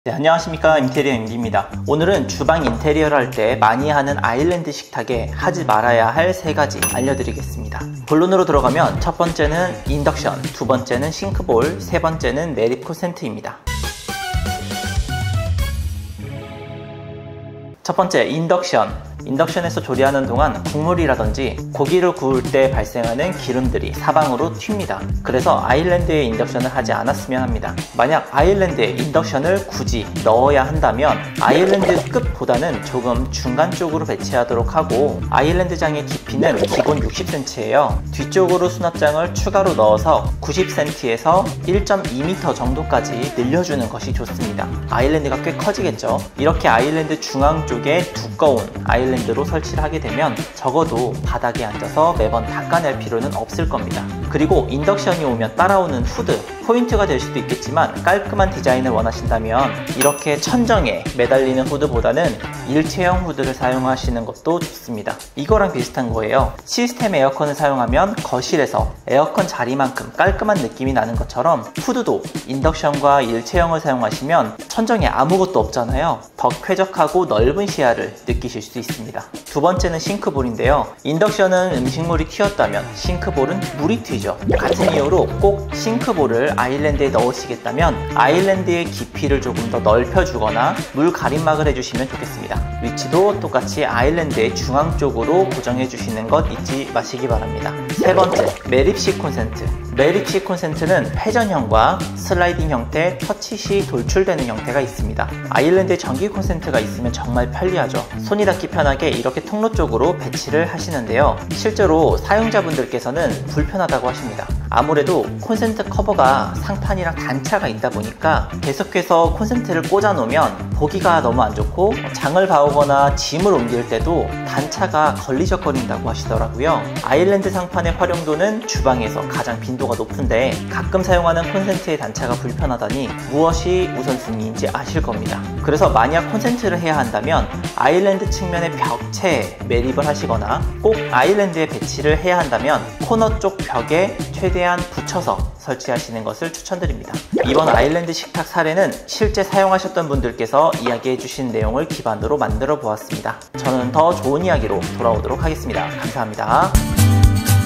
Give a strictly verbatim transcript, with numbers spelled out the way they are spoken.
네, 안녕하십니까, 인테리어 엠디입니다. 오늘은 주방 인테리어를 할 때 많이 하는 아일랜드 식탁에 하지 말아야 할 세 가지 알려드리겠습니다. 본론으로 들어가면 첫 번째는 인덕션, 두 번째는 싱크볼, 세 번째는 매립 콘센트입니다. 첫 번째, 인덕션. 인덕션에서 조리하는 동안 국물이라든지 고기를 구울 때 발생하는 기름들이 사방으로 튑니다. 그래서 아일랜드에 인덕션을 하지 않았으면 합니다. 만약 아일랜드에 인덕션을 굳이 넣어야 한다면 아일랜드 끝보다는 조금 중간 쪽으로 배치하도록 하고, 아일랜드장의 깊이는 기본 육십 센티미터예요. 뒤쪽으로 수납장을 추가로 넣어서 구십 센티미터에서 일 점 이 미터 정도까지 늘려주는 것이 좋습니다. 아일랜드가 꽤 커지겠죠. 이렇게 아일랜드 중앙 쪽에 두꺼운 아일랜드 로 설치를 하게 되면 적어도 바닥에 앉아서 매번 닦아낼 필요는 없을 겁니다. 그리고 인덕션이 오면 따라오는 후드, 포인트가 될 수도 있겠지만 깔끔한 디자인을 원하신다면 이렇게 천정에 매달리는 후드보다는 일체형 후드를 사용하시는 것도 좋습니다. 이거랑 비슷한 거예요. 시스템 에어컨을 사용하면 거실에서 에어컨 자리만큼 깔끔한 느낌이 나는 것처럼 후드도 인덕션과 일체형을 사용하시면 천정에 아무것도 없잖아요. 더 쾌적하고 넓은 시야를 느끼실 수 있습니다. 두 번째는 싱크볼인데요. 인덕션은 음식물이 튀었다면 싱크볼은 물이 튀죠. 같은 이유로 꼭 싱크볼을 아일랜드에 넣으시겠다면 아일랜드의 깊이를 조금 더 넓혀주거나 물 가림막을 해주시면 좋겠습니다. 위치도 똑같이 아일랜드의 중앙 쪽으로 고정해 주시는 것 잊지 마시기 바랍니다. 세 번째, 매립식 콘센트. 매립식 콘센트는 회전형과 슬라이딩 형태, 터치 시 돌출되는 형태가 있습니다. 아일랜드에 전기 콘센트가 있으면 정말 편리하죠. 손이 닿기 편하게 이렇게 통로 쪽으로 배치를 하시는데요. 실제로 사용자분들께서는 불편하다고 하십니다. 아무래도 콘센트 커버가 상판이랑 단차가 있다 보니까 계속해서 콘센트를 꽂아 놓으면 보기가 너무 안 좋고, 장을 봐오거나 짐을 옮길 때도 단차가 걸리적거린다고 하시더라고요. 아일랜드 상판의 활용도는 주방에서 가장 빈도가 높은데 가끔 사용하는 콘센트의 단차가 불편하다니 무엇이 우선순위인지 아실 겁니다. 그래서 만약 콘센트를 해야 한다면 아일랜드 측면의 벽체에 매립을 하시거나, 꼭 아일랜드에 배치를 해야 한다면 코너 쪽 벽에 최대한 붙여서 설치하시는 것을 추천드립니다. 이번 아일랜드 식탁 사례는 실제 사용하셨던 분들께서 이야기해 주신 내용을 기반으로 만들어 보았습니다. 저는 더 좋은 이야기로 돌아오도록 하겠습니다. 감사합니다.